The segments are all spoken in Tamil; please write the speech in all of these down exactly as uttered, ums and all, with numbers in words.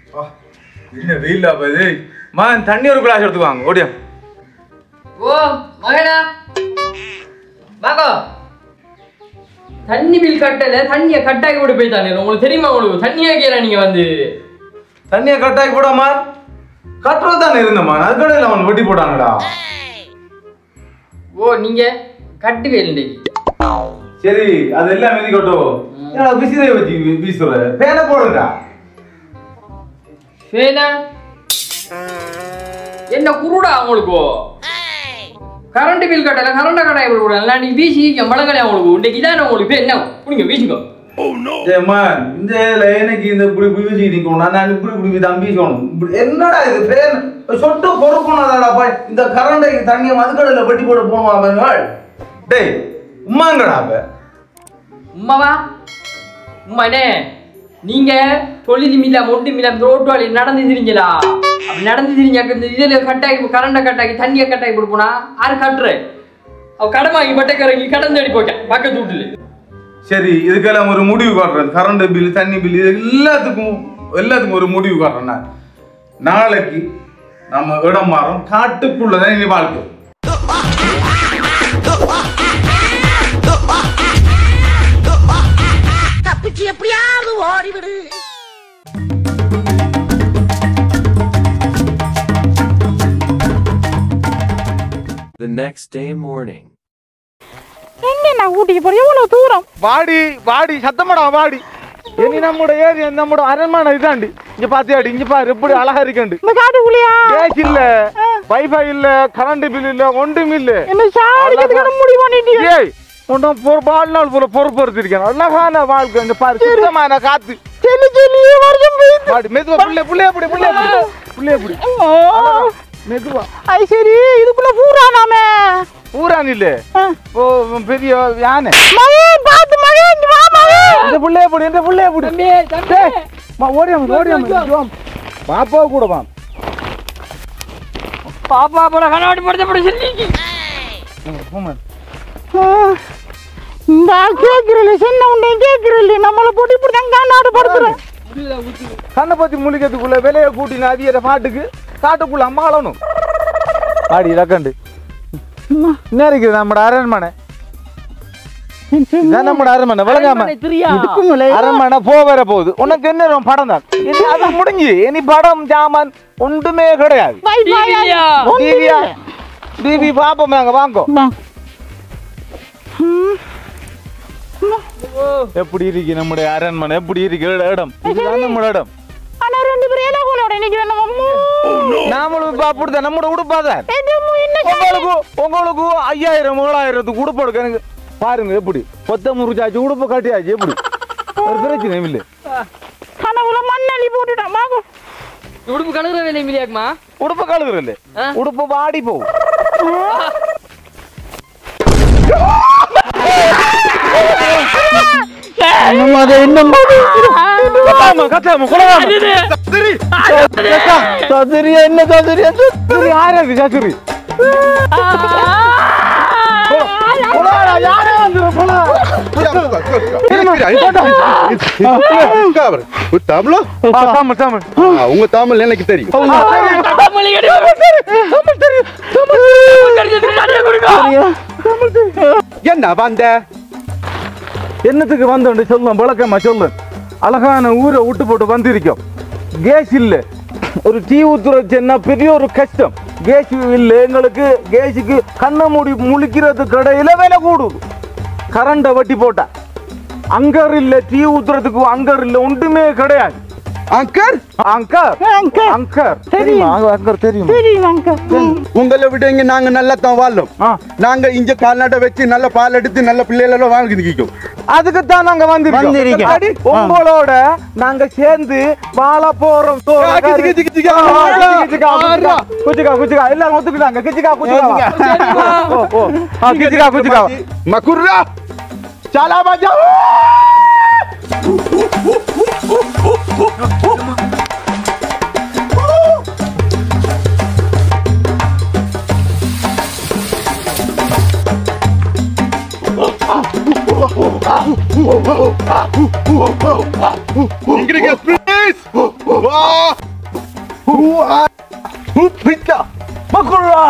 என்ன வெயிலா பாது மகன் தண்ணி ஒரு கிளாஸ் எடுத்துவாங்க ஓடியா. ஓ மகனா வாங்க. தண்ணி பில் கட்டல தண்ணியை கட்டாக்கி போட்டு போய்த்தானே உங்களுக்கு தெரியுமா? உங்களுக்கு தண்ணியா கேட்கல நீங்க வந்து தண்ணியை கட்டாக்கி போடாமா கட்டுறது தானே இருந்தம்மா அதுக்கடையில் அவன் வெட்டி போட்டாங்கடா. ஓ நீங்க கட்டுவே இல்லை. சரி அதெல்லாம் மீதி கட்டும் விசிறை வச்சு வீசுற பேனை போடுங்கடா. பேனா என்ன குருடா உங்களுக்கு? கரண்ட் பில் கட்டல கரண்ட கட்டாய போடுறா நீ வீசி மழங்கலையா உங்களுக்கு இன்னைக்கு இதான உங்களுக்கு என்ன புடிங்க வீசிக்கோ. இந்த எனக்கு இந்த இப்படி வீசி நிக்கணும் நான் இப்படி இப்படி தான் வீசணும். என்னடா இது பேன் சொட்டு பொறுக்கணும்டாப்பா. இந்த கரண்டை தண்ணியை மதுக்கடையில் வெட்டி போட போனோம். டேய் உமாங்கடா அப்ப உமாவா உமானே நீங்க தொழில் மில்ல மொட்டு மில்ல ரோட்டு வழி நடந்து திரிஞ்சலா அப்படி நடந்து திரிஞ்சாக்க இந்த இதுல கட்டாக்கி கரண்ட கட்டாக்கி தண்ணியை கட்டாக்கி கொடுப்போனா யாரு கட்டுற அவ கடமாக்கி பட்டைக்கறங்கி கடந்து அடி போக்க பக்கத்து வீட்டுல. சரி இதுக்கெல்லாம் ஒரு முடிவு காட்டுறேன். கரண்ட் பில் தண்ணி பில் இது எல்லாத்துக்கும் எல்லாத்துக்கும் ஒரு முடிவு காட்டுறேன். நாளைக்கு நம்ம இடம் மாறும் காட்டுக்குள்ளதான் இனி வாழ்க்கை. எப்படியாவது ஓடிவிடு. The next day morning. எங்கண்ணா ஊட்டிக்கு போற எவ்வளவு தூரம்? வாடி வாடி சத்தமாடா வாடி. இனி நம்மோட ஏரியா நம்மோட அரண்மனை இதாண்டி. இங்க பாத்தியாடி இங்க பாரு எப்படி அழகா இருக்கண்டு. இந்த காட்டுக்குள்ளயா? கேஸ் இல்ல வைஃபை இல்ல கரண்ட் பில் இல்ல ஒன்றும் இல்ல. என்ன சாடிக்கிறதுக்கு முடிவு பண்ணிட்டீங்க? ஏய் ஒன்றும் பொறு வாழ்நாள் போல பொறுப்பொறுத்திருக்கேன். அழகான வாழ்க்கை இங்க பாரு சுத்தமான காத்து. செல்லி செல்லி வருஷம் போயிட்டு வாடி மெதுவா புள்ளே புள்ளே அப்படி புள்ளே அப்படி புள்ளே அப்படி மெதுவா. ஐ சரி இதுக்குள்ள பூரானாமே. பூரான் இல்ல ஓ பெரிய யானை. மகன் பாத்து மகன் இங்க வா மகன். இந்த புள்ளே அப்படி இந்த புள்ளே அப்படி தம்பி தம்பி மா ஓடியாம ஓடியாம பாப்பா கூட வா. பாப்பா போல கண்ணாடி போடுற போட சொல்லிக்கி. போமா இந்த கேக்குறல சின்ன உண்டே கேக்குறல நம்மள போட்டு இப்படி தான் காநாடு படுத்துறேன். கண்ணை பத்தி முழிக்கிறதுக்குள்ள விலைய கூட்டின அதிக பாட்டுக்கு காட்டுக்குள்ள அம்மாளணும். ஆடி ரக்கண்டு என்ன இருக்குது நம்மட அரண்மனை. நம்மட அரண்மனை விளங்காம அரண்மனை போ வர போகுது. உனக்கு என்ன படம் தான் அது முடிஞ்சு இனி படம் ஜாமான் ஒன்றுமே கிடையாது. டிவி பாப்போம் நாங்க வாங்கோ. எப்படி இருக்கு நம்முடைய அரண்மனை எப்படி இருக்கு இடம் இதுதான் நம்ம இடம். ஆனா ரெண்டு பேரும் ஏலா கோலோட நிக்கிறேன் அம்மா. நாமளும் அப்படிதான் நம்மட உடுப்பாதான். உங்களுக்கு உங்களுக்கு ஐயாயிரம் ஏழாயிரத்துக்கு உடுப்பு எடுக்க எனக்கு பாருங்க எப்படி கொத்த முறிச்சாச்சு உடுப்பு காட்டியாச்சு எப்படி ஒரு பிரச்சனை இல்லை. கனவுல மண்ணள்ளி போட்டுட்டான் வாங்க. உடுப்பு கழுகுற வேலை இல்லையாக்குமா? உடுப்பு கழுகுற இல்லை உடுப்பு வாடி போகும். உங்க தமிழ் எனக்கு தெரியும். என்ன வந்த என்னத்துக்கு வந்தோண்டு சொல்லும் விளக்கமா சொல்லு. அழகான ஊரை விட்டு போட்டு வந்திருக்கோம். கேஸ் இல்ல ஒரு டீ ஊத்துறதுன்னா பெரிய ஒரு கஷ்டம். கேஸ் இல்ல எங்களுக்கு. கேஸுக்கு கண்ணை மூடி முழிக்கிறது கடையில விலை கூடுது. கரண்ட வட்டி போட்டா அங்கர் இல்ல டீ ஊத்துறதுக்கு அங்கர் இல்ல ஒன்றுமே கிடையாது. அங்கர் அங்கர் அங்கர் தெரியுமா? அங்கர் தெரியும் தெரியும் அங்கர். உங்களை விட இங்க நாங்க நல்லா தான் வாழும். நாங்க இங்க கால்நாட்டை வச்சு நல்ல பால் எடுத்து நல்ல பிள்ளைகளெல்லாம் வாழ்க்கை நிற்கும். அதுக்குத்தான் நாங்க வந்திருக்கோம். உங்களோட நாங்க சேர்ந்து வாழ போறோம். குச்சிக்கா குச்சிக்கா எல்லாரும் ஒத்துக்கிட்டாங்க. கிச்சிக்கா குச்சிக்கா கிச்சிக்கா குச்சிக்கா மக்குர்ரா சாலா பாஜா. Ingrid, please! please. Wah. Who are? Who pizza? Makura.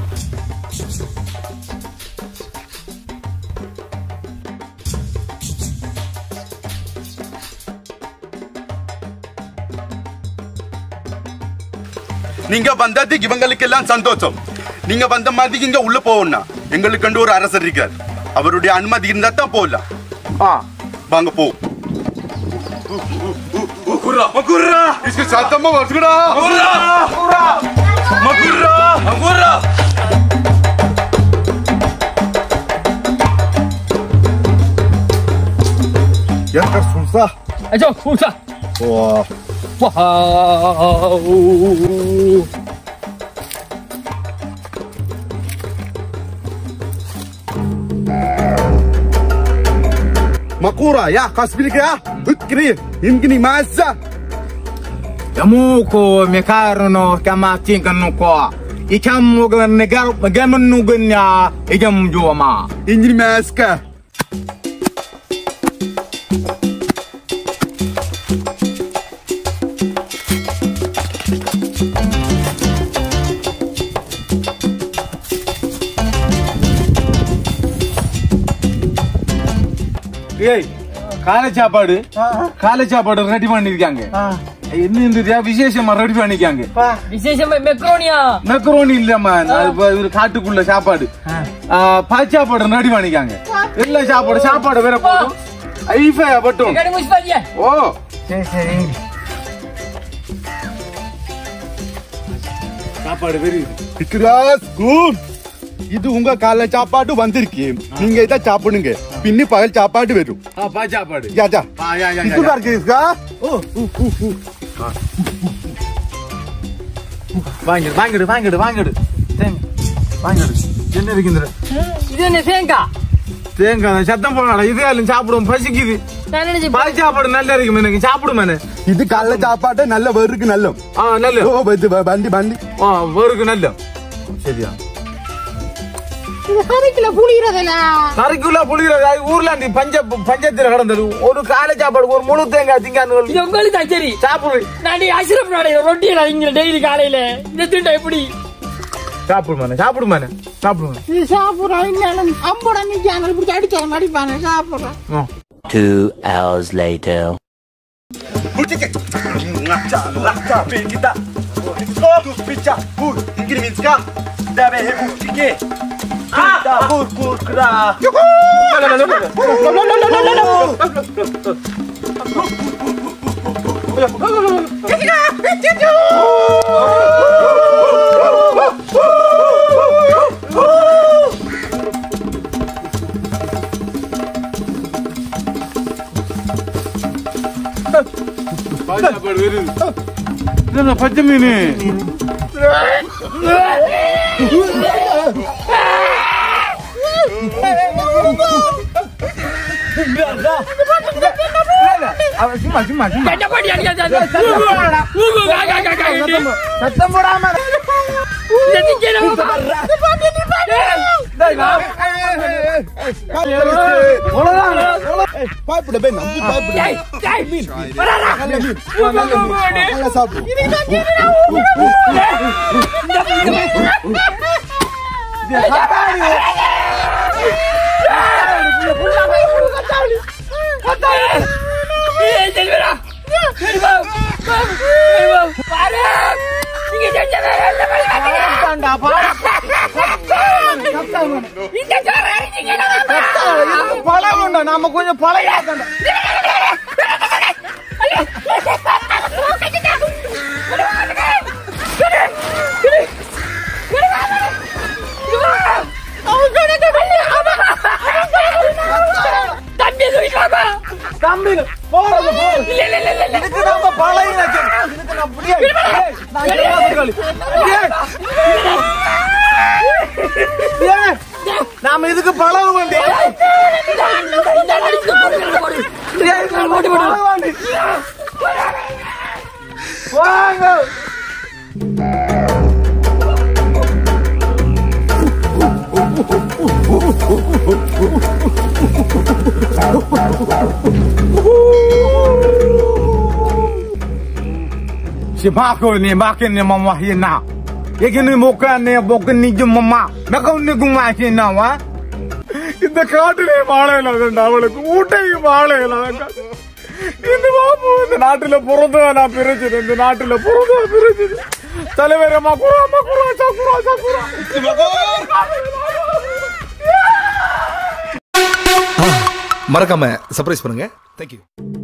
நீங்க வந்ததுக்கு இவங்களுக்கு எல்லாம் சந்தோஷம். நீங்க வந்த மாதிரி இங்க உள்ள போகணும். எங்களுக்கு கண்டு ஒரு அரசர் இருக்கார். அவருடைய அனுமதி இருந்தா தான் போகலாம். ஆ வாங்க போ. மகுரா மகுரா इसके साथ में मगुरा मगुरा मगुरा मगुरा यार कर सुनसा अच्छा पूछा वाह वाह مقورة يا قاسبيلك يا بكري يمكن مازة Yamuko mekarono kama tinkanuko ikamugo negar magamunugunya igam juama إنجلي ماسكة ஏய் காலை சாப்பாடு காலை சாப்பாடு ரெடி பண்ணிருக்காங்க என்ன இந்த விசேஷமா ரெடி பண்ணிருக்காங்க விசேஷமா மெக்ரோனியா மெக்ரோனி இல்லம்மா அது காட்டுக்குள்ள சாப்பாடு பால் சாப்பாடு ரெடி பண்ணிருக்காங்க எல்லா சாப்பாடு சாப்பாடு வேற போடும் ஐஃபை பட்டும் ஓ சரி சரி சாப்பாடு வெரி இக்ராஸ் குட் இது உங்க காலை சாப்பாடு வந்திருக்கு நீங்க இத சாப்பிடுங்க பின்னி பகல் சாப்பாடு வரும் ஆ பால் சாப்பாடு யா ஜா ஆ யா யா இது கார்க்கு इसका ஓ வாங்கிடு வாங்கிடு வாங்கிடு வாங்கிடு வாங்கிடு என்ன இருக்குதுற இது என்ன தேங்காய் தேங்காய் சத்தம் போடாத இதே எல்லாம் சாப்பிடுவோம் பசிக்குது நான் நினைச்சேன் பால் சாப்பாடு நல்லா இருக்கும் எனக்கு சாப்பிடுமே இது காலை சாப்பாடு நல்ல வருக்கு நல்ல ஆ நல்ல ஓ பந்து பண்டி பண்டி ஆ வருக்கு நல்ல சரியா இது கறிக்குள்ள புளியறதல கறிக்குள்ள புளியறது ஊர்ல அந்த பஞ்ச பஞ்சத்துல கடந்தது ஒரு காலை சாப்பாடு ஒரு முழு தேங்காய் திங்கான்னு இது உங்களுக்கு தான் சரி சாப்பிடு நான் அஷ்ரப் நாடைய ரொட்டியில இங்க டெய்லி காலையில இந்த திட்டம் எப்படி சாப்பிடுமானே சாப்பிடுமானே சாப்பிடுமா இது சாப்பிடுறா இல்ல அம்பட நீ சேனல் பிடிச்சி அடிச்சாங்க அடிப்பானே சாப்பிடுறா Two hours later. புடிச்சே ngaca ngaca kita oh picha pur ingin minska dabe hebu tike ah pur pur kra சாப்பாடு வருது என்ன பச்சை மீன் சும்மா சும்மா சும்மா சத்தம் போடாம பாய்ப்புட பே நம்பி பாய்ப்புட நல்லா சாப்பிடு பழம் நாம கொஞ்சம் பழைய தம்பி போறது போறது இதுக்கு நம்ம பழைய இதுக்கு நான் முடியாது நாம இதுக்கு பழம் வேண்டி வாங்க Sibako ni makin ni mama hina. Ikini muka ni bokan ni jumma. Nakau ni gumakin na wa. இந்த காட்டிலே வாழை இல்லாதண்டா அவளுக்கு ஊட்டையும் வாழை இல்லாதண்டா இந்த பாபு இந்த நாட்டுல பிறந்தா நான் பிரிச்சது இந்த நாட்டுல பிறந்தா பிரிச்சது தலைவர் மகுரா மகுரா சகுரா சகுரா மறக்காம சர்ப்ரைஸ் பண்ணுங்க. தேங்க்யூ.